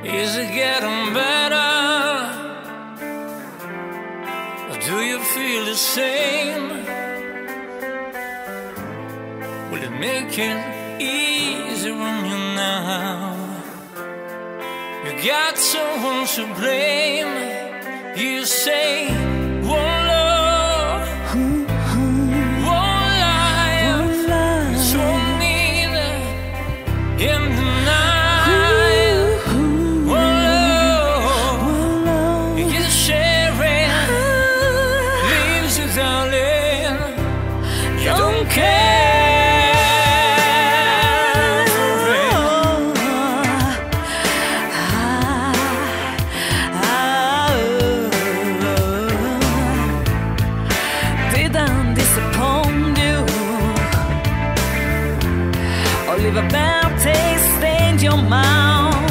Is it getting better? Or do you feel the same? Will it make it easier on you now? You got someone to blame. You say one love, one life, it's one need in the night. One love, you sharing leaves you, darling. You don't care. Leave a bad taste in your mouth.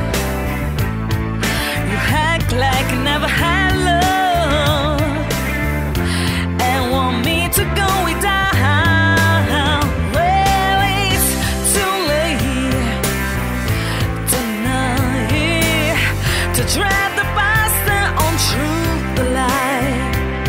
You act like you never had love and want me to go without. Well, it's too late tonight to drive the past on through the light.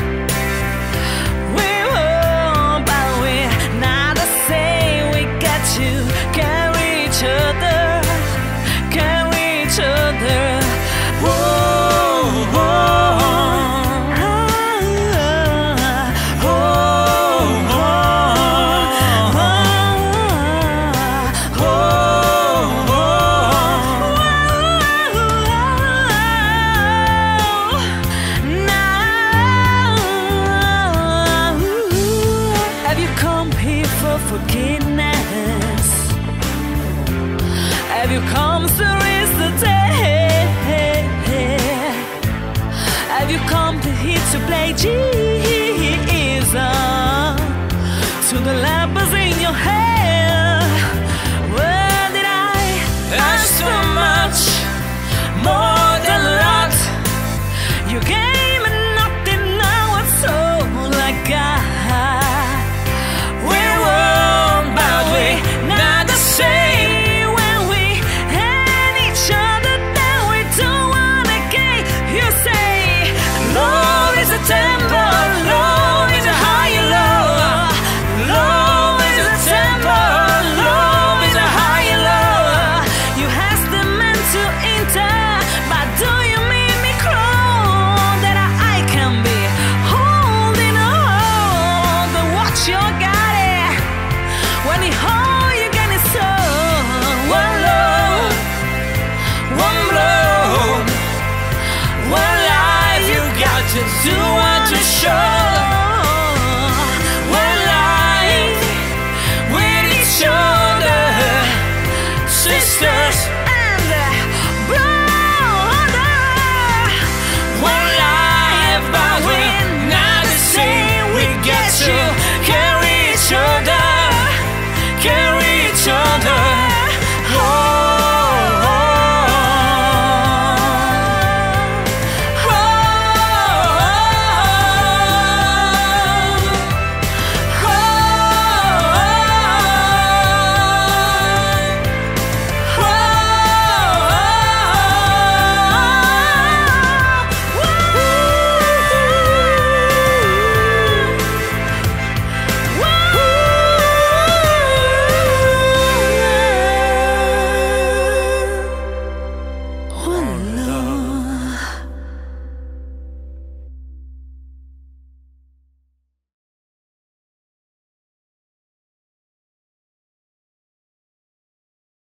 Forgiveness. Have you come to raise the dead? Have you come to hit to play Jesus to the lepers in your hair? Where did I ask so much more?